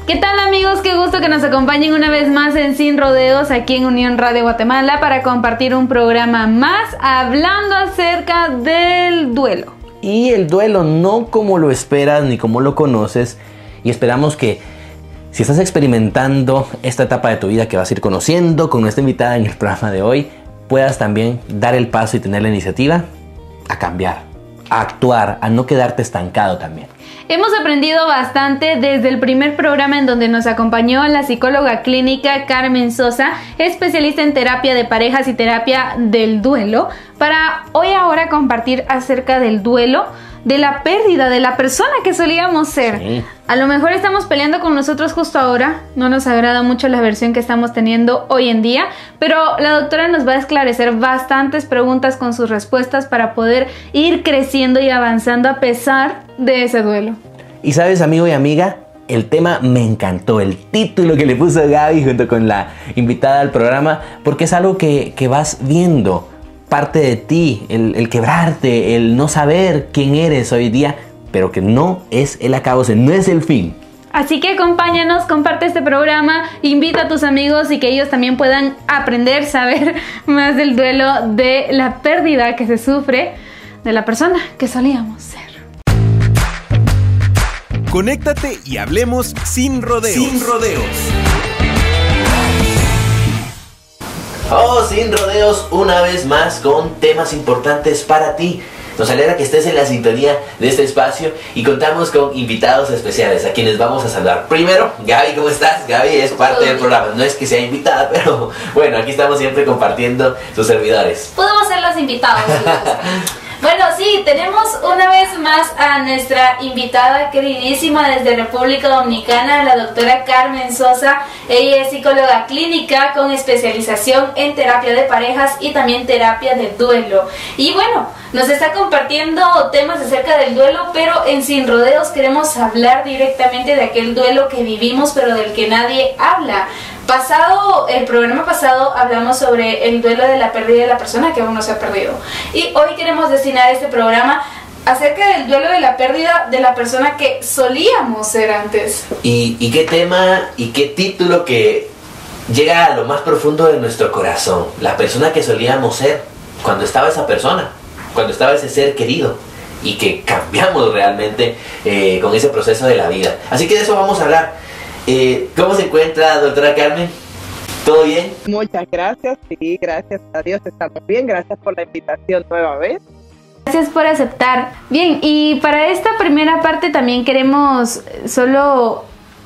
¿Qué tal, amigos? Qué gusto que nos acompañen una vez más en Sin Rodeos aquí en Unión Radio Guatemala para compartir un programa más hablando acerca del duelo. Y el duelo no como lo esperas ni como lo conoces, y esperamos que si estás experimentando esta etapa de tu vida que vas a ir conociendo con nuestra invitada en el programa de hoy, puedas también dar el paso y tener la iniciativa a cambiar, a actuar, a no quedarte estancado también. Hemos aprendido bastante desde el primer programa en donde nos acompañó la psicóloga clínica Carmen Sosa, especialista en terapia de parejas y terapia del duelo, para hoy ahora compartir acerca del duelo, de la pérdida de la persona que solíamos ser. Sí. A lo mejor estamos peleando con nosotros justo ahora, no nos agrada mucho la versión que estamos teniendo hoy en día, pero la doctora nos va a esclarecer bastantes preguntas con sus respuestas para poder ir creciendo y avanzando a pesar de ese duelo. Y sabes, amigo y amiga, el tema me encantó, el título que le puso Gaby junto con la invitada al programa, porque es algo que vas viendo, parte de ti, el quebrarte, el no saber quién eres hoy día, pero que no es el acabose, no es el fin. Así que acompáñanos, comparte este programa, invita a tus amigos y que ellos también puedan aprender, saber más del duelo, de la pérdida que se sufre de la persona que solíamos ser. Conéctate y hablemos sin rodeos. Sin rodeos. Oh, Sin Rodeos, una vez más con temas importantes para ti. Nos alegra que estés en la sintonía de este espacio y contamos con invitados especiales a quienes vamos a saludar. Primero, Gaby, ¿cómo estás? Gaby es parte del programa, no es que sea invitada, pero bueno, aquí estamos siempre compartiendo sus servidores. Podemos ser los invitados. Bueno, sí, tenemos una vez más a nuestra invitada queridísima desde República Dominicana, la doctora Carmen Sosa. Ella es psicóloga clínica con especialización en terapia de parejas y también terapia de duelo. Y bueno, nos está compartiendo temas acerca del duelo, pero en Sin Rodeos queremos hablar directamente de aquel duelo que vivimos, pero del que nadie habla. El programa pasado hablamos sobre el duelo de la pérdida de la persona que aún no se ha perdido. Y hoy queremos destinar este programa acerca del duelo de la pérdida de la persona que solíamos ser antes. Y qué tema y qué título que llega a lo más profundo de nuestro corazón. La persona que solíamos ser cuando estaba esa persona, cuando estaba ese ser querido, y que cambiamos realmente con ese proceso de la vida. Así que de eso vamos a hablar. ¿Cómo se encuentra, doctora Carmen? ¿Todo bien? Muchas gracias, sí, gracias a Dios estamos bien, gracias por la invitación nueva vez. Gracias por aceptar. Bien, y para esta primera parte también queremos solo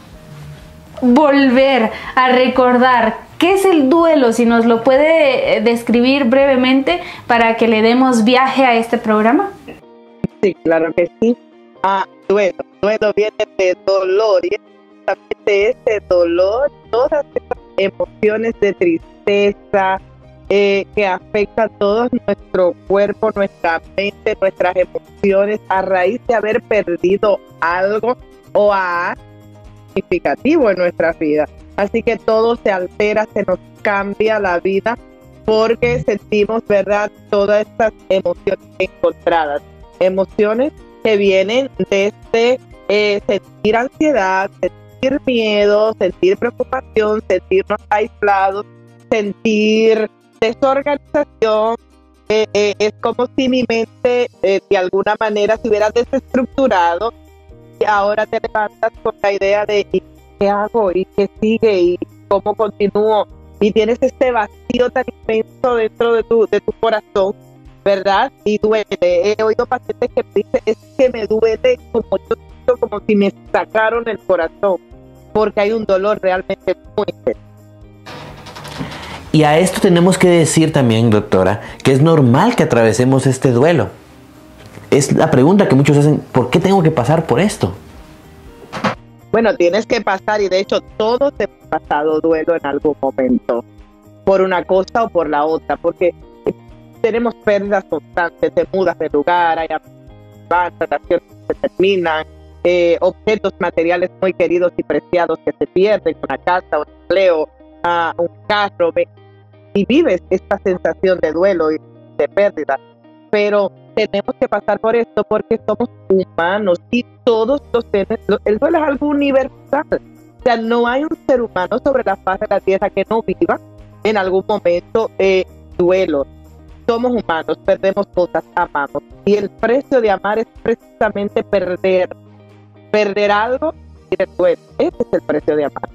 volver a recordar qué es el duelo, si nos lo puede describir brevemente para que le demos viaje a este programa. Sí, claro que sí. Duelo viene de dolor y de ese dolor, todas esas emociones de tristeza que afectan todo nuestro cuerpo, nuestra mente, nuestras emociones a raíz de haber perdido algo o a significativo en nuestra vida. Así que todo se altera, se nos cambia la vida porque sentimos, ¿verdad?, todas estas emociones encontradas. Emociones que vienen desde sentir ansiedad, sentir miedo, sentir preocupación, sentirnos aislados, sentir desorganización. Es como si mi mente de alguna manera se hubiera desestructurado y ahora te levantas con la idea de ¿y qué hago? ¿Y qué sigue? ¿Y cómo continúo? Y tienes este vacío tan inmenso dentro de tu corazón, ¿verdad? Y duele. He oído pacientes que me dicen, es que me duele como si me sacaron el corazón, porque hay un dolor realmente muy intenso. Y a esto tenemos que decir también, doctora, que es normal que atravesemos este duelo. Es la pregunta que muchos hacen, ¿por qué tengo que pasar por esto? Bueno, tienes que pasar, y de hecho todos hemos pasado duelo en algún momento, por una cosa o por la otra, porque tenemos pérdidas constantes, te mudas de lugar, hay relaciones que se terminan, objetos materiales muy queridos y preciados que se pierden, una casa, un empleo, un carro, y vives esta sensación de duelo y de pérdida. Pero tenemos que pasar por esto porque somos humanos y todos los seres, el duelo es algo universal. O sea, no hay un ser humano sobre la faz de la tierra que no viva en algún momento duelo. Somos humanos, perdemos cosas, amamos. Y el precio de amar es precisamente perder algo y el duelo. Ese es el precio de amar.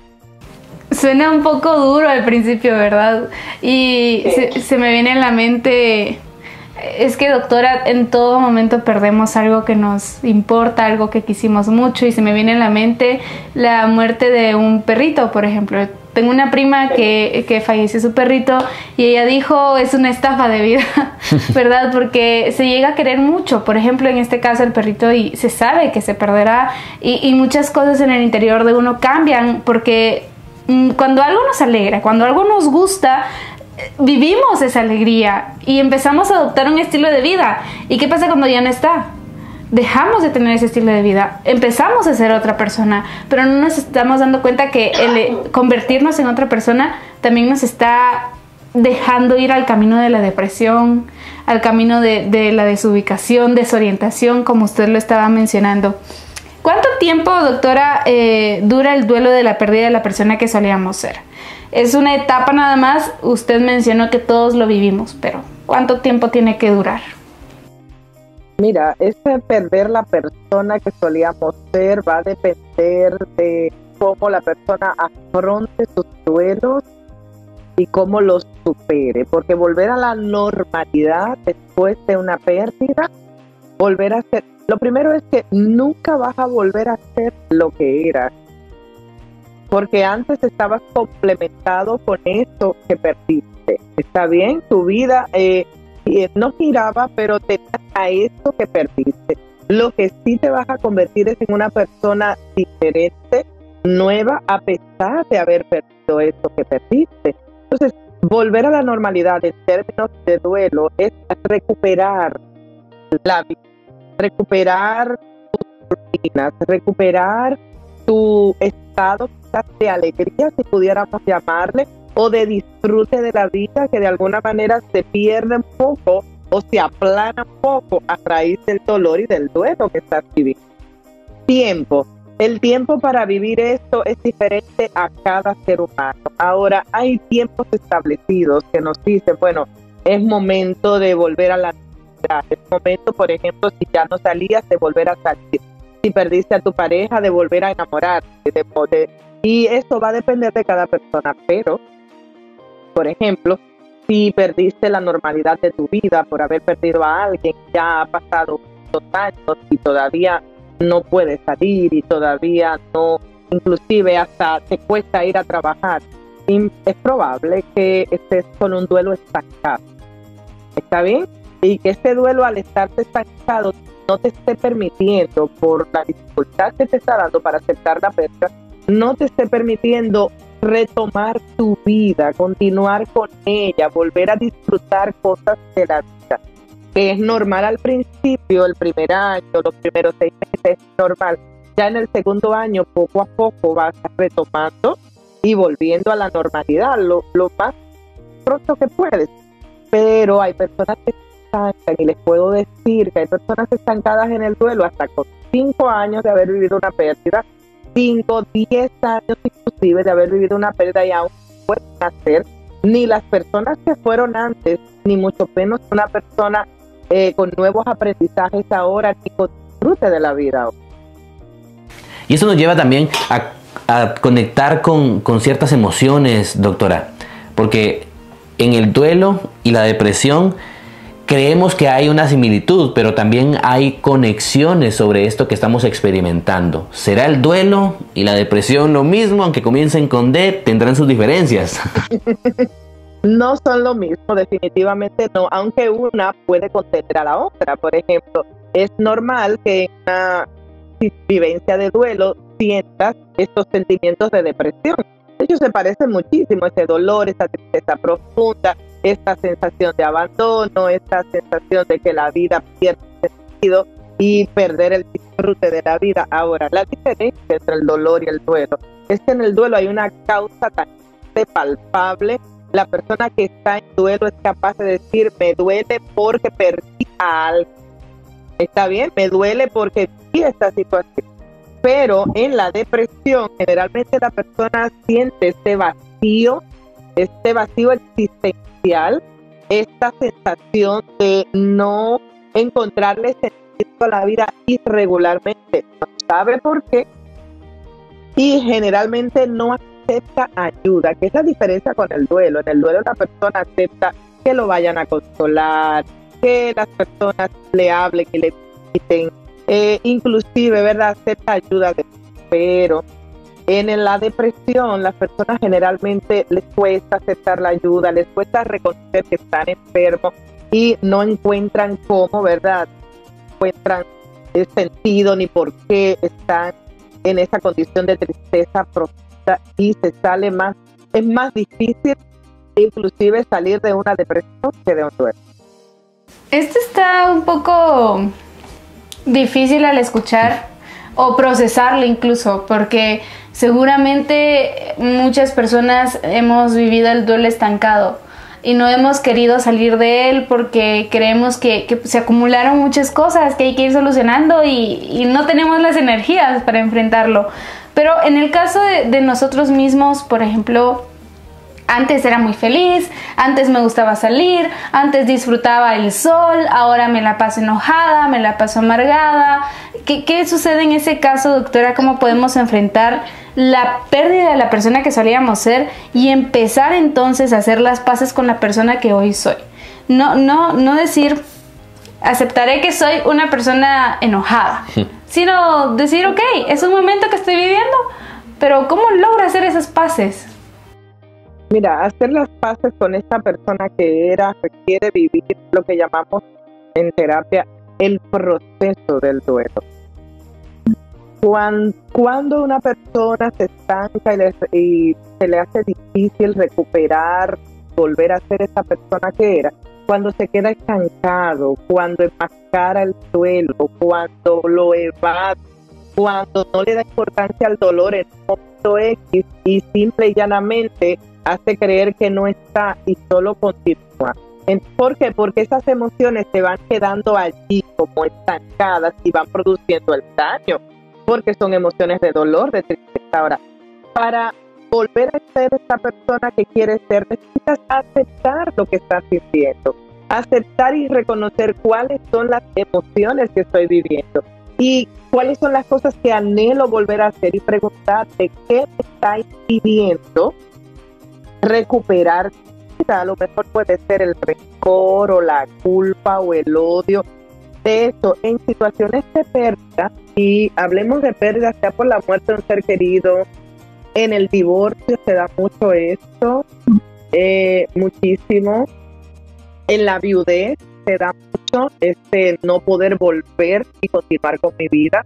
Suena un poco duro al principio, ¿verdad? Y se me viene en la mente, es que doctora, en todo momento perdemos algo que nos importa, algo que quisimos mucho, y se me viene en la mente la muerte de un perrito, por ejemplo. Tengo una prima que falleció su perrito y ella dijo, es una estafa de vida, ¿verdad? Porque se llega a querer mucho, por ejemplo, en este caso el perrito, y se sabe que se perderá, y muchas cosas en el interior de uno cambian, porque cuando algo nos alegra, cuando algo nos gusta, vivimos esa alegría y empezamos a adoptar un estilo de vida. ¿Y qué pasa cuando ya no está? Dejamos de tener ese estilo de vida, empezamos a ser otra persona, pero no nos estamos dando cuenta que el convertirnos en otra persona también nos está dejando ir al camino de la depresión, al camino de la desubicación, desorientación, como usted lo estaba mencionando. ¿Cuánto tiempo, doctora, dura el duelo de la pérdida de la persona que solíamos ser? ¿Es una etapa nada más? Usted mencionó que todos lo vivimos, pero ¿cuánto tiempo tiene que durar? Mira, ese perder la persona que solíamos ser va a depender de cómo la persona afronte sus duelos y cómo los supere, porque volver a la normalidad después de una pérdida, volver a ser, lo primero es que nunca vas a volver a ser lo que eras, porque antes estabas complementado con eso que perdiste. Está bien, tu vida no giraba, pero tenías a eso que perdiste. Lo que sí te vas a convertir es en una persona diferente, nueva, a pesar de haber perdido eso que perdiste. Entonces, volver a la normalidad en términos de duelo es recuperar la vida, recuperar tus rutinas, recuperar tu estado quizás de alegría, si pudiéramos llamarle, o de disfrute de la vida, que de alguna manera se pierde un poco o se aplana un poco a raíz del dolor y del duelo que estás viviendo. Tiempo. El tiempo para vivir esto es diferente a cada ser humano. Ahora, hay tiempos establecidos que nos dicen, bueno, es momento de volver a la normalidad. Es momento, por ejemplo, si ya no salías, de volver a salir. Si perdiste a tu pareja, de volver a enamorarte. Y eso va a depender de cada persona, pero por ejemplo, si perdiste la normalidad de tu vida por haber perdido a alguien, ya ha pasado muchos años y todavía no puedes salir y todavía no, inclusive hasta te cuesta ir a trabajar, es probable que estés con un duelo estancado. ¿Está bien? Y que este duelo, al estarte estancado, no te esté permitiendo, por la dificultad que te está dando para aceptar la pérdida, no te esté permitiendo retomar tu vida, continuar con ella, volver a disfrutar cosas de la vida, que es normal al principio, el primer año, los primeros 6 meses, es normal. Ya en el segundo año, poco a poco vas retomando y volviendo a la normalidad, lo más pronto que puedes. Pero hay personas que se estancan, y les puedo decir que hay personas estancadas en el duelo hasta con 5 años de haber vivido una pérdida, 5, 10 años inclusive de haber vivido una pérdida, y aún no pueden hacer ni las personas que fueron antes, ni mucho menos una persona con nuevos aprendizajes ahora, ni con disfrute de la vida ahora. Y eso nos lleva también a conectar con ciertas emociones, doctora, porque en el duelo y la depresión creemos que hay una similitud, pero también hay conexiones sobre esto que estamos experimentando. ¿Será el duelo y la depresión lo mismo? Aunque comiencen con D, tendrán sus diferencias. No son lo mismo, definitivamente no, aunque una puede contener a la otra. Por ejemplo, es normal que en una vivencia de duelo sientas estos sentimientos de depresión. Ellos se parecen muchísimo, ese dolor, esa tristeza profunda, esta sensación de abandono, esta sensación de que la vida pierde sentido y perder el disfrute de la vida. Ahora, la diferencia entre el dolor y el duelo es que en el duelo hay una causa tan palpable. La persona que está en duelo es capaz de decir, me duele porque perdí a alguien. Está bien, me duele porque viví esta situación. Pero en la depresión, generalmente la persona siente este vacío existencial, esta sensación de no encontrarle sentido a la vida irregularmente, no sabe por qué, y generalmente no acepta ayuda, que es la diferencia con el duelo. En el duelo la persona acepta que lo vayan a consolar, que las personas le hablen y le visiten, inclusive, ¿verdad?, acepta ayuda, pero en la depresión las personas generalmente les cuesta aceptar la ayuda, les cuesta reconocer que están enfermos y no encuentran cómo, ¿verdad?, no encuentran el sentido ni por qué están en esa condición de tristeza profunda, y es más difícil inclusive salir de una depresión que de un duelo. Esto está un poco difícil al escuchar o procesarlo incluso, porque seguramente muchas personas hemos vivido el duelo estancado y no hemos querido salir de él porque creemos que se acumularon muchas cosas que hay que ir solucionando y no tenemos las energías para enfrentarlo. Pero en el caso de nosotros mismos, por ejemplo, antes era muy feliz, antes me gustaba salir, antes disfrutaba el sol, ahora me la paso enojada, me la paso amargada. ¿Qué sucede en ese caso, doctora? ¿Cómo podemos enfrentar la pérdida de la persona que solíamos ser y empezar entonces a hacer las paces con la persona que hoy soy? No decir, aceptaré que soy una persona enojada, sino decir, ok, es un momento que estoy viviendo, pero ¿cómo logro hacer esas paces? Mira, hacer las paces con esta persona que era requiere vivir lo que llamamos en terapia el proceso del duelo. Cuando una persona se estanca y se le hace difícil recuperar, volver a ser esa persona que era, cuando se queda estancado, cuando enmascara el duelo, cuando lo evade, cuando no le da importancia al dolor en un momento X y simple y llanamente hace creer que no está y solo continúa. ¿Por qué? Porque esas emociones se van quedando allí como estancadas y van produciendo el daño, porque son emociones de dolor, de tristeza. Ahora, para volver a ser esta persona que quieres ser, necesitas aceptar lo que estás sintiendo, aceptar y reconocer cuáles son las emociones que estoy viviendo y cuáles son las cosas que anhelo volver a hacer, y preguntarte qué me está impidiendo recuperar. A lo mejor puede ser el rencor o la culpa o el odio. De eso, en situaciones de pérdida, y hablemos de pérdida sea por la muerte de un ser querido, en el divorcio se da mucho esto, muchísimo. En la viudez se da mucho no poder volver y continuar con mi vida.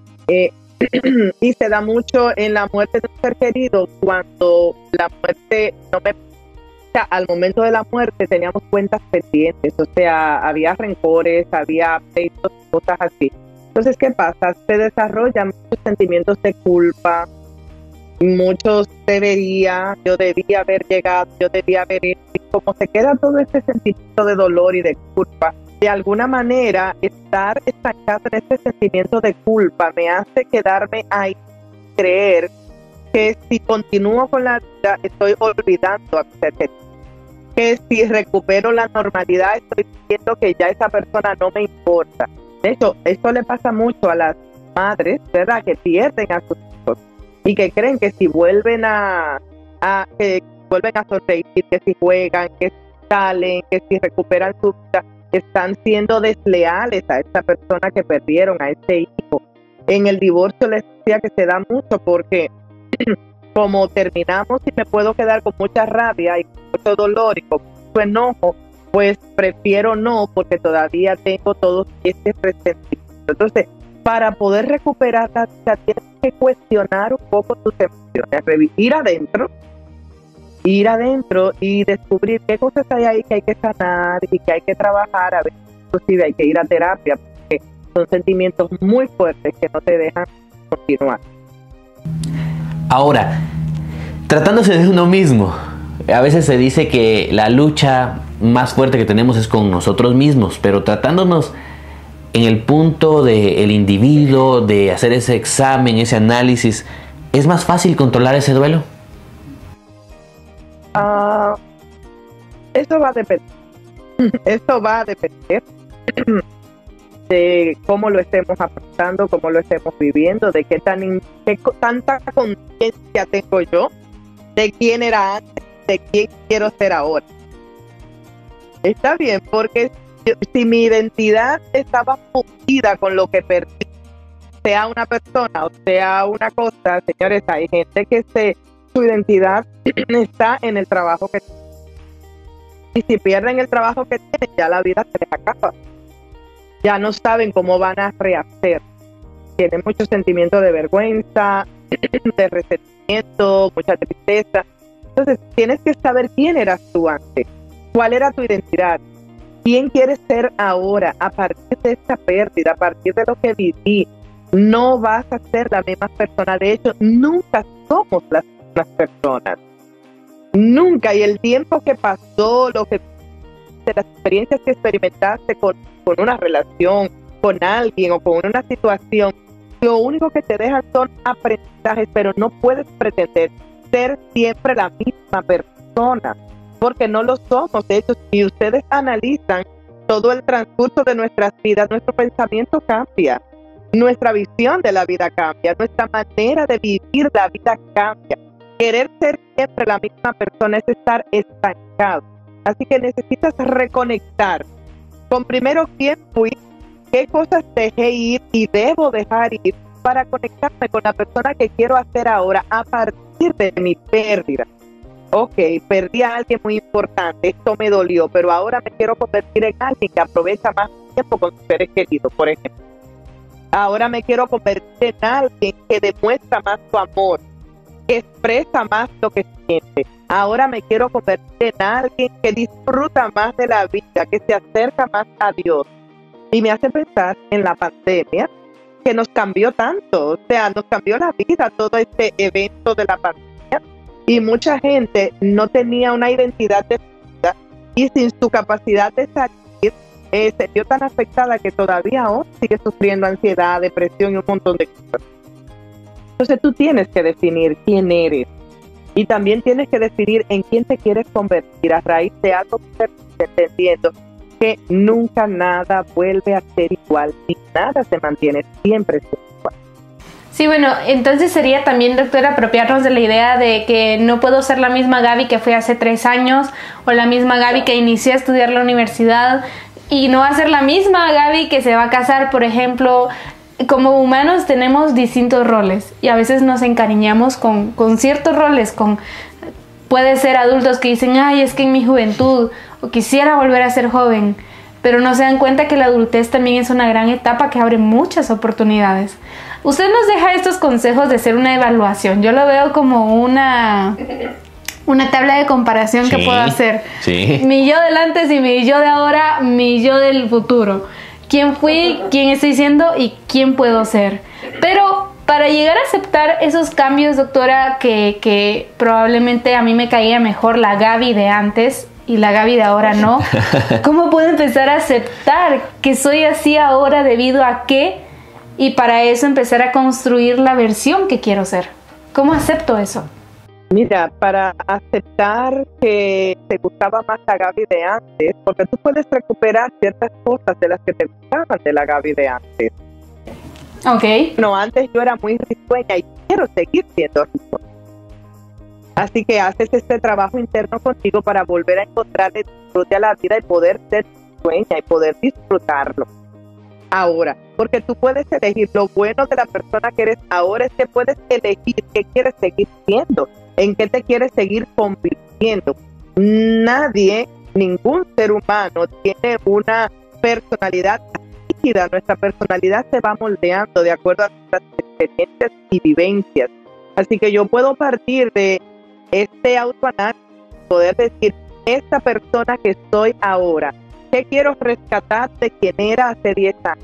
Y se da mucho en la muerte de un ser querido, cuando la muerte al momento de la muerte teníamos cuentas pendientes, o sea, había rencores, había pleitos, cosas así. Entonces, ¿qué pasa? Se desarrollan muchos sentimientos de culpa, muchos yo debía haber llegado, yo debía haber hecho, y como se queda todo este sentimiento de dolor y de culpa, de alguna manera estar estancado en este sentimiento de culpa me hace quedarme ahí, creer que si continúo con la vida estoy olvidando a mi ser querido, que si recupero la normalidad estoy diciendo que ya esa persona no me importa. De hecho, esto le pasa mucho a las madres, ¿verdad?, que pierden a sus hijos y que creen que si vuelven que vuelven a sonreír, que si juegan, que si salen, que si recuperan su vida, están siendo desleales a esa persona que perdieron, a ese hijo. En el divorcio les decía que se da mucho porque como terminamos y me puedo quedar con mucha rabia y con mucho dolor y con mucho enojo, pues prefiero no, porque todavía tengo todo este resentimiento. Entonces, para poder recuperar la vida, tienes que cuestionar un poco tus emociones, ir adentro y descubrir qué cosas hay ahí que hay que sanar y que hay que trabajar, a veces inclusive hay que ir a terapia, porque son sentimientos muy fuertes que no te dejan continuar. Ahora, tratándose de uno mismo, a veces se dice que la lucha más fuerte que tenemos es con nosotros mismos, pero tratándonos en el punto del individuo, de hacer ese examen, ese análisis, ¿es más fácil controlar ese duelo? Eso va a depender. Eso va a depender de cómo lo estemos afrontando, cómo lo estemos viviendo, de qué tanta conciencia tengo yo de quién era antes, de quién quiero ser ahora. Está bien, porque si mi identidad estaba fundida con lo que perdí, sea una persona o sea una cosa, señores, hay gente que su identidad está en el trabajo que tiene. Y si pierden el trabajo que tienen, ya la vida se les acaba. Ya no saben cómo van a rehacer. Tienen mucho sentimiento de vergüenza, de resentimiento, mucha tristeza. Entonces, tienes que saber quién eras tú antes, cuál era tu identidad, quién quieres ser ahora a partir de esta pérdida, a partir de lo que viví. No vas a ser la misma persona. De hecho, nunca somos las mismas personas. Nunca. Y el tiempo que pasó, de las experiencias que experimentaste con una relación, con alguien o con una situación, lo único que te dejan son aprendizajes, pero no puedes pretender ser siempre la misma persona, porque no lo somos. De hecho, si ustedes analizan todo el transcurso de nuestras vidas, nuestro pensamiento cambia, nuestra visión de la vida cambia, nuestra manera de vivir la vida cambia. Querer ser siempre la misma persona es estar estancado. Así que necesitas reconectar con primero quién fui, qué cosas dejé ir y debo dejar ir para conectarme con la persona que quiero hacer ahora a partir de mi pérdida. Ok, perdí a alguien muy importante, esto me dolió, pero ahora me quiero convertir en alguien que aprovecha más tiempo con sus seres queridos, por ejemplo. Ahora me quiero convertir en alguien que demuestra más su amor, que expresa más lo que siente. Ahora me quiero convertir en alguien que disfruta más de la vida, que se acerca más a Dios. Y me hace pensar en la pandemia, que nos cambió tanto, o sea, nos cambió la vida todo este evento de la pandemia, y mucha gente no tenía una identidad definida y sin su capacidad de salir, se vio tan afectada que todavía aún sigue sufriendo ansiedad, depresión y un montón de cosas. Entonces tú tienes que definir quién eres y también tienes que definir en quién te quieres convertir a raíz de algo que estás entendiendo que nunca nada vuelve a ser igual y nada se mantiene siempre igual. Sí, bueno, entonces sería también, doctora, apropiarnos de la idea de que no puedo ser la misma Gaby que fue hace 3 años o la misma Gaby que inicié a estudiar la universidad y no va a ser la misma Gaby que se va a casar, por ejemplo. Como humanos tenemos distintos roles y a veces nos encariñamos con ciertos roles, puede ser adultos que dicen, ay, es que en mi juventud o quisiera volver a ser joven, pero no se dan cuenta que la adultez también es una gran etapa que abre muchas oportunidades. Usted nos deja estos consejos de hacer una evaluación. Yo lo veo como una tabla de comparación que puedo hacer. Sí. Mi yo del antes y mi yo de ahora, mi yo del futuro. ¿Quién fui? ¿Quién estoy siendo? ¿Y quién puedo ser? Pero para llegar a aceptar esos cambios, doctora, que probablemente a mí me caía mejor la Gaby de antes y la Gaby de ahora no, ¿cómo puedo empezar a aceptar que soy así ahora debido a qué? Y para eso empezar a construir la versión que quiero ser. ¿Cómo acepto eso? Mira, para aceptar que te gustaba más la Gaby de antes, porque tú puedes recuperar ciertas cosas de las que te gustaban de la Gaby de antes. Ok. No, antes yo era muy risueña y quiero seguir siendo risueña. Así que haces este trabajo interno contigo para volver a encontrarle disfrute a la vida y poder ser risueña y poder disfrutarlo. Ahora, porque tú puedes elegir. Lo bueno de la persona que eres ahora es que puedes elegir qué quieres seguir siendo, en qué te quieres seguir convirtiendo. Nadie, ningún ser humano tiene una personalidad rígida. Nuestra personalidad se va moldeando de acuerdo a nuestras experiencias y vivencias. Así que yo puedo partir de este autoanálisis, poder decir, esta persona que soy ahora, ¿qué quiero rescatar de quien era hace 10 años?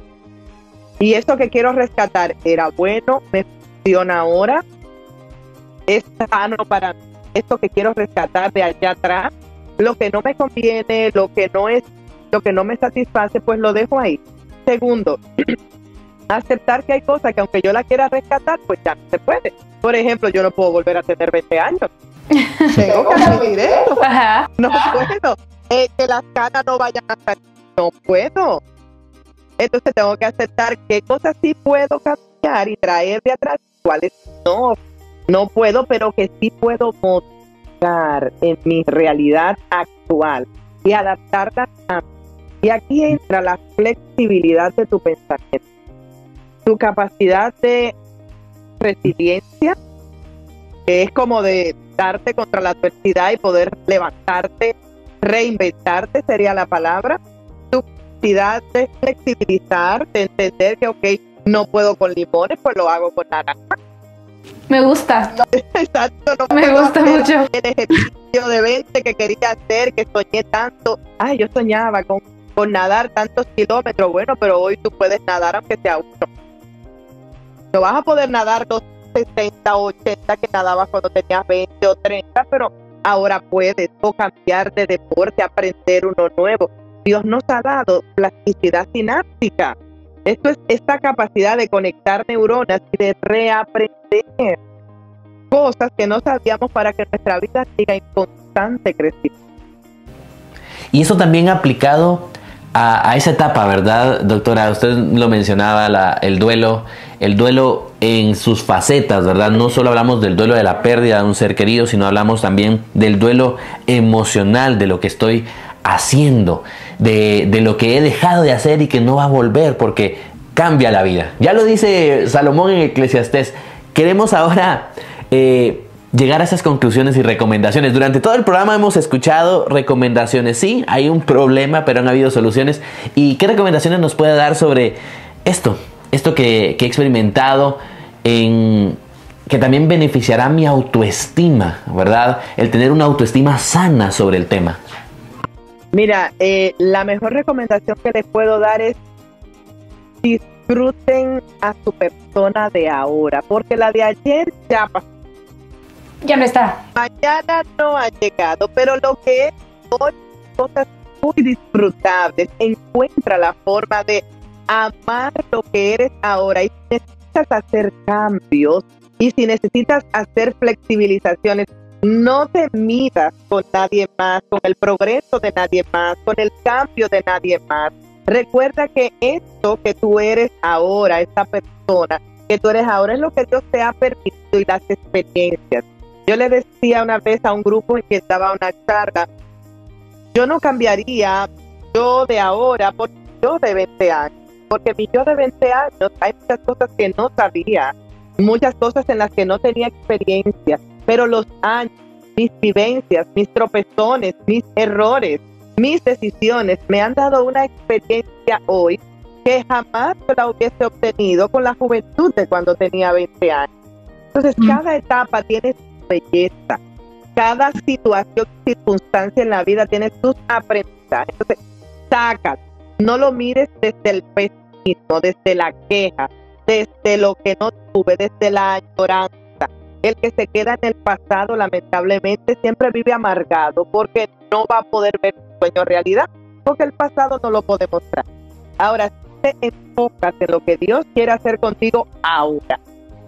Y eso que quiero rescatar era bueno, me funciona ahora, es sano para mí. Esto que quiero rescatar de allá atrás, lo que no me conviene, lo que no me satisface, pues lo dejo ahí. Segundo, aceptar que hay cosas que aunque yo la quiera rescatar, pues ya no se puede. Por ejemplo, yo no puedo volver a tener 20 años. Tengo que asumir eso. Ajá. No puedo. Que las canas no vayan a salir. No puedo. Entonces tengo que aceptar qué cosas sí puedo cambiar y traer de atrás, cuáles no puedo, pero que sí puedo modificar en mi realidad actual y adaptarla a mí. Y aquí entra la flexibilidad de tu pensamiento, tu capacidad de resiliencia, que es como de darte contra la adversidad y poder levantarte, reinventarte sería la palabra, tu capacidad de flexibilizar, de entender que ok, no puedo con limones, pues lo hago con naranja. Me gusta. Exacto, no Me puedo gusta hacer mucho. el ejercicio de 20 que quería hacer, que soñé tanto. Ay, yo soñaba con nadar tantos kilómetros. Bueno, pero hoy tú puedes nadar aunque sea uno. No vas a poder nadar los 60 o 80 que nadabas cuando tenías 20 o 30, pero ahora puedes o cambiar de deporte, aprender uno nuevo. Dios nos ha dado plasticidad sináptica. Esto es esta capacidad de conectar neuronas y de reaprender cosas que no sabíamos para que nuestra vida siga en constante crecimiento. Y eso también aplicado a esa etapa, ¿verdad, doctora? Usted lo mencionaba, el duelo en sus facetas, ¿verdad? No solo hablamos del duelo de la pérdida de un ser querido, sino hablamos también del duelo emocional, de lo que estoy haciendo, de lo que he dejado de hacer y que no va a volver porque cambia la vida. Ya lo dice Salomón en Eclesiastés. Queremos ahora llegar a esas conclusiones y recomendaciones. Durante todo el programa hemos escuchado recomendaciones. Sí, hay un problema, pero han habido soluciones. ¿Y qué recomendaciones nos puede dar sobre esto que he experimentado, que también beneficiará mi autoestima, ¿verdad? El tener una autoestima sana sobre el tema. Mira, la mejor recomendación que les puedo dar es disfruten a su persona de ahora, porque la de ayer ya pasó. Ya no está. Mañana no ha llegado, pero lo que es hoy, cosas muy disfrutables. Encuentra la forma de amar lo que eres ahora. Y si necesitas hacer cambios y si necesitas hacer flexibilizaciones, no te midas con nadie más, con el progreso de nadie más, con el cambio de nadie más. Recuerda que esto que tú eres ahora, esta persona que tú eres ahora, es lo que Dios te ha permitido y las experiencias. Yo le decía una vez a un grupo en que estaba una charla, yo no cambiaría yo de ahora por yo de 20 años, porque mi yo de 20 años hay muchas cosas que no sabía, muchas cosas en las que no tenía experiencia, pero los años, mis vivencias, mis tropezones, mis errores, mis decisiones me han dado una experiencia hoy que jamás la hubiese obtenido con la juventud de cuando tenía 20 años. Entonces, cada etapa tiene su belleza, cada situación y circunstancia en la vida tiene sus aprendizajes. Entonces, sácalo, no lo mires desde el pesimismo, desde la queja, desde lo que no tuve, desde la añoranza. El que se queda en el pasado, lamentablemente, siempre vive amargado porque no va a poder ver su sueño realidad, porque el pasado no lo puede mostrar. Ahora, si te enfocas en lo que Dios quiere hacer contigo ahora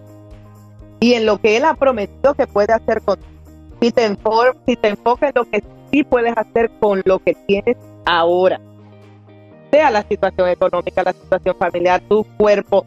y en lo que Él ha prometido que puede hacer contigo, si te enfocas en lo que sí puedes hacer con lo que tienes ahora, sea la situación económica, la situación familiar, tu cuerpo,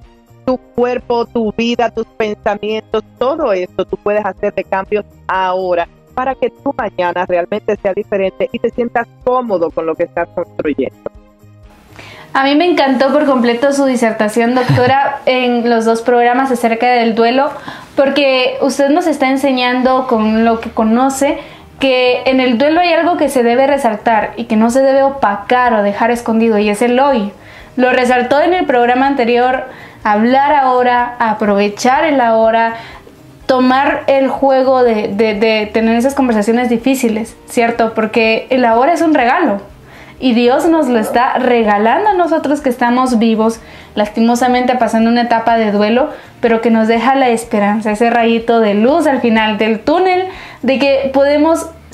tu vida, tus pensamientos, todo esto tú puedes hacer de cambios ahora para que tu mañana realmente sea diferente y te sientas cómodo con lo que estás construyendo. A mí me encantó por completo su disertación, doctora, en los dos programas acerca del duelo, porque usted nos está enseñando con lo que conoce que en el duelo hay algo que se debe resaltar y que no se debe opacar o dejar escondido, y es el hoy. Lo resaltó en el programa anterior, hablar ahora, aprovechar el ahora, tomar el juego de tener esas conversaciones difíciles, ¿cierto? Porque el ahora es un regalo y Dios nos lo está regalando a nosotros que estamos vivos, lastimosamente pasando una etapa de duelo, pero que nos deja la esperanza, ese rayito de luz al final del túnel, de que podemos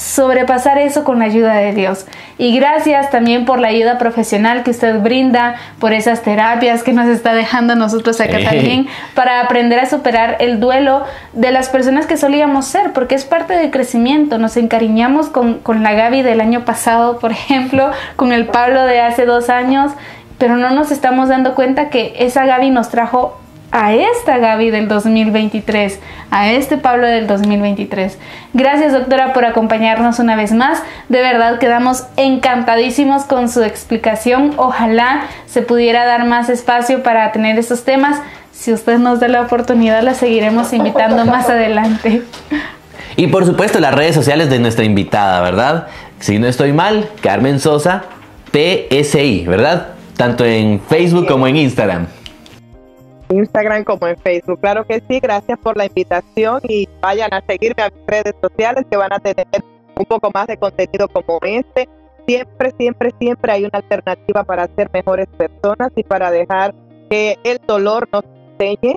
sobrepasar eso con la ayuda de Dios. Y gracias también por la ayuda profesional que usted brinda, por esas terapias que nos está dejando a nosotros acá también, para aprender a superar el duelo de las personas que solíamos ser, porque es parte del crecimiento. Nos encariñamos con la Gaby del año pasado, por ejemplo, con el Pablo de hace 2 años, pero no nos estamos dando cuenta que esa Gaby nos trajo a esta Gaby del 2023, a este Pablo del 2023. Gracias, doctora, por acompañarnos una vez más. De verdad quedamos encantadísimos con su explicación. Ojalá se pudiera dar más espacio para tener estos temas. Si usted nos da la oportunidad, la seguiremos invitando más adelante. Y por supuesto las redes sociales de nuestra invitada, ¿verdad? Si no estoy mal, Carmen Sosa, PSI, ¿verdad? Tanto en Facebook como en Instagram. Instagram como en Facebook. Claro que sí, gracias por la invitación y vayan a seguirme a mis redes sociales que van a tener un poco más de contenido como este. Siempre, siempre, siempre hay una alternativa para ser mejores personas y para dejar que el dolor nos enseñe,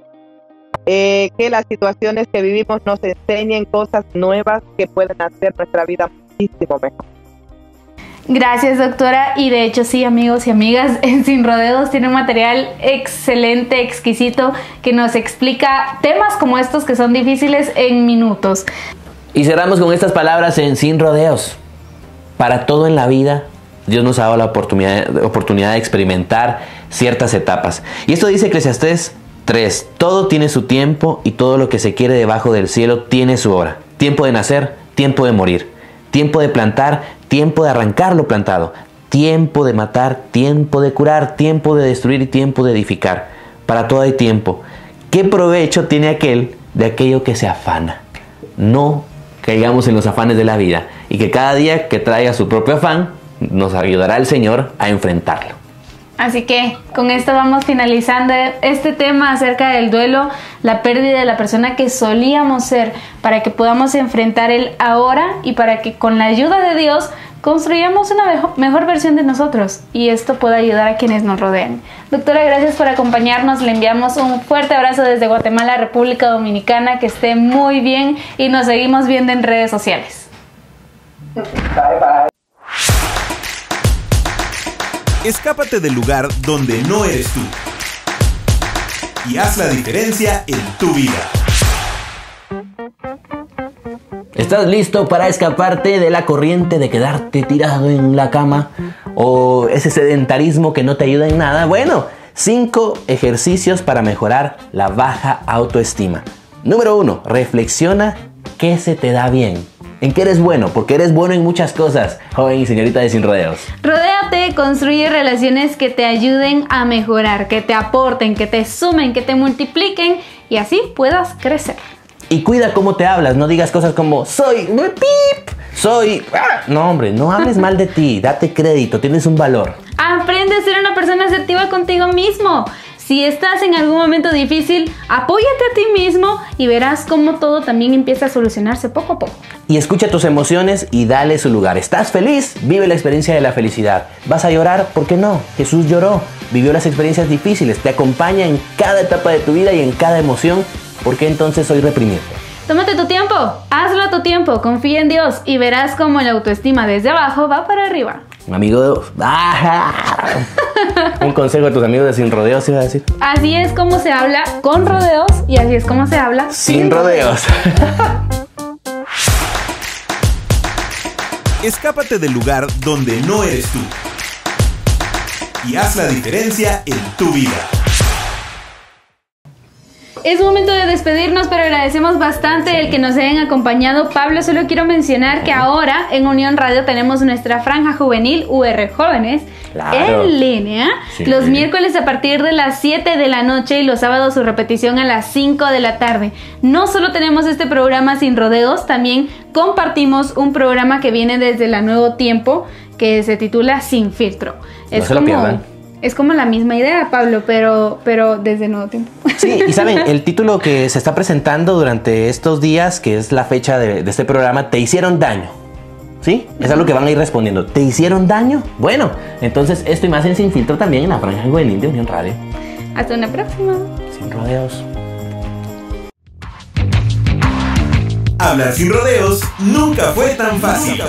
que las situaciones que vivimos nos enseñen cosas nuevas que pueden hacer nuestra vida muchísimo mejor. Gracias, doctora. Y de hecho sí, amigos y amigas, en Sin Rodeos tiene un material excelente, exquisito, que nos explica temas como estos que son difíciles en minutos. Y cerramos con estas palabras en Sin Rodeos. Para todo en la vida, Dios nos ha dado la oportunidad de experimentar ciertas etapas. Y esto dice Eclesiastés 3. Todo tiene su tiempo y todo lo que se quiere debajo del cielo tiene su hora. Tiempo de nacer, tiempo de morir. Tiempo de plantar, tiempo de arrancar lo plantado. Tiempo de matar, tiempo de curar, tiempo de destruir y tiempo de edificar. Para todo hay tiempo. ¿Qué provecho tiene aquel de aquello que se afana? No caigamos en los afanes de la vida y que cada día que traiga su propio afán nos ayudará el Señor a enfrentarlo. Así que con esto vamos finalizando este tema acerca del duelo, la pérdida de la persona que solíamos ser, para que podamos enfrentar el ahora y para que con la ayuda de Dios construyamos una mejor versión de nosotros y esto pueda ayudar a quienes nos rodean. Doctora, gracias por acompañarnos. Le enviamos un fuerte abrazo desde Guatemala, República Dominicana. Que esté muy bien y nos seguimos viendo en redes sociales. Bye, bye. Escápate del lugar donde no eres tú y haz la diferencia en tu vida. ¿Estás listo para escaparte de la corriente de quedarte tirado en la cama o ese sedentarismo que no te ayuda en nada? Bueno, 5 ejercicios para mejorar la baja autoestima. Número 1, reflexiona qué se te da bien. ¿En qué eres bueno? Porque eres bueno en muchas cosas, joven y señorita de Sin Rodeos. Rodéate, construye relaciones que te ayuden a mejorar, que te aporten, que te sumen, que te multipliquen y así puedas crecer. Y cuida cómo te hablas, no digas cosas como soy pip, soy... No, hombre, no hables mal de ti, date crédito, tienes un valor. Aprende a ser una persona asertiva contigo mismo. Si estás en algún momento difícil, apóyate a ti mismo y verás cómo todo también empieza a solucionarse poco a poco. Y escucha tus emociones y dale su lugar. ¿Estás feliz? Vive la experiencia de la felicidad. ¿Vas a llorar? ¿Por qué no? Jesús lloró, vivió las experiencias difíciles, te acompaña en cada etapa de tu vida y en cada emoción. ¿Por qué entonces hoy reprimirte? Tómate tu tiempo, hazlo a tu tiempo, confía en Dios y verás cómo la autoestima desde abajo va para arriba. Amigo, un consejo a tus amigos de Sin Rodeos, iba a decir. Así es como se habla con rodeos y así es como se habla sin rodeos. Escápate del lugar donde no eres tú y haz la diferencia en tu vida. Es momento de despedirnos, pero agradecemos bastante el que nos hayan acompañado. Pablo, solo quiero mencionar que ahora en Unión Radio tenemos nuestra franja juvenil UR Jóvenes, claro, en línea, sí, los miércoles a partir de las 7 de la noche y los sábados su repetición a las 5 de la tarde. No solo tenemos este programa Sin Rodeos, también compartimos un programa que viene desde la Nuevo Tiempo que se titula Sin Filtro. Es como la misma idea, Pablo, pero desde Nuevo Tiempo. Sí, y saben, el título que se está presentando durante estos días, que es la fecha de este programa, ¿te hicieron daño? ¿Sí? Es algo que van a ir respondiendo. ¿Te hicieron daño? Bueno, entonces esto y más en Sin Filtro también en la franja juvenil de Unión Radio. Hasta una próxima. Sin Rodeos. Hablar sin rodeos nunca fue tan fácil.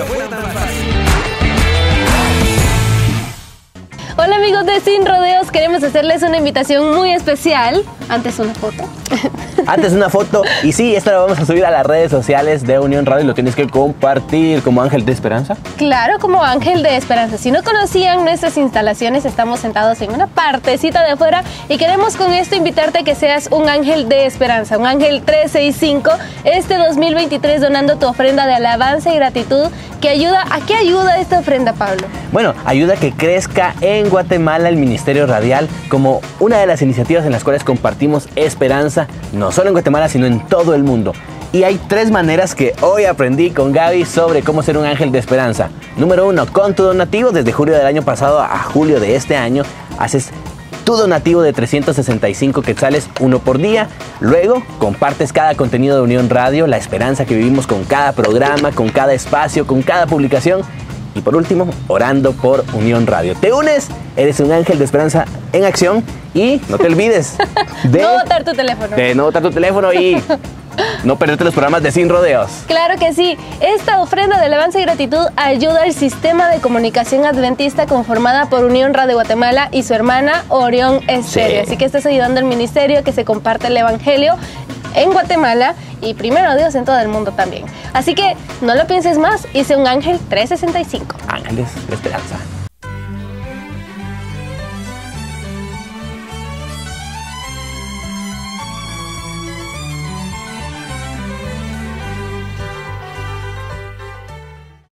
Hola amigos de Sin Rodeos, queremos hacerles una invitación muy especial. Antes una foto. Antes una foto. Y sí, esta la vamos a subir a las redes sociales de Unión Radio y lo tienes que compartir como Ángel de Esperanza. Claro, como Ángel de Esperanza. Si no conocían nuestras instalaciones, estamos sentados en una partecita de afuera y queremos con esto invitarte a que seas un ángel de esperanza, un ángel 365 este 2023 donando tu ofrenda de alabanza y gratitud que ayuda. ¿A qué ayuda esta ofrenda, Pablo? Bueno, ayuda a que crezca en Guatemala el Ministerio Radial como una de las iniciativas en las cuales compartimos esperanza, no solo en Guatemala, sino en todo el mundo. Y hay 3 maneras que hoy aprendí con Gaby sobre cómo ser un ángel de esperanza. Número 1, con tu donativo. Desde julio del año pasado a julio de este año, haces tu donativo de 365 quetzales, 1 por día. Luego, compartes cada contenido de Unión Radio, la esperanza que vivimos con cada programa, con cada espacio, con cada publicación. Y por último, orando por Unión Radio. Te unes, eres un ángel de esperanza en acción y no te olvides de no botar tu teléfono. De no botar tu teléfono y no perderte los programas de Sin Rodeos. Claro que sí. Esta ofrenda de alabanza y gratitud ayuda al sistema de comunicación adventista conformada por Unión Radio Guatemala y su hermana Orión Estéreo. Sí. Así que estás ayudando al ministerio que se comparte el evangelio en Guatemala y primero Dios en todo el mundo también. Así que no lo pienses más y sé un ángel 365. Ángeles de esperanza.